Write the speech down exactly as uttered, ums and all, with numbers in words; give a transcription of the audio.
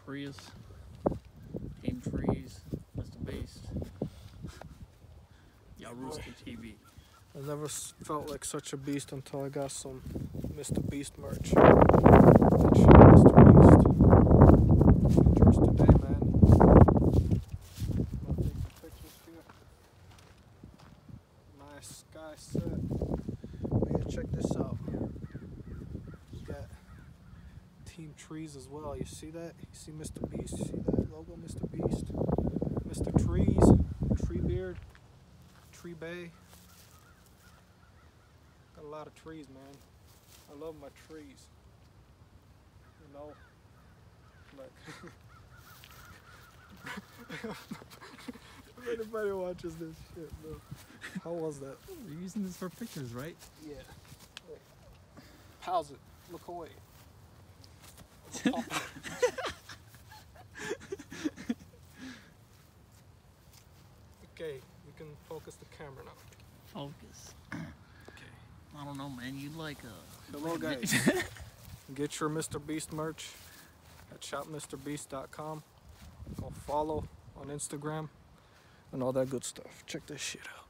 Prius, Team Trees, MrBeast, PapaRuski T V. I never felt like such a beast until I got some MrBeast merch. MrBeast. Yours today, man. I'll take some pictures here. Nice sky set. But yeah, check this out. You got Team Trees as well. You see that? You see MrBeast? You see that logo, MrBeast? Mister Trees, Treebeard, Tree Bay. Got a lot of trees, man. I love my trees. You know, like if anybody watches this shit, bro. How was that? You're using this for pictures, right? Yeah. Wait. Pause it. Look away. Okay, you can focus the camera now. Focus. I don't know, man. You like a... Hello, guys. Get your MrBeast merch at shop Mr Beast dot com. Go follow on Instagram and all that good stuff. Check this shit out.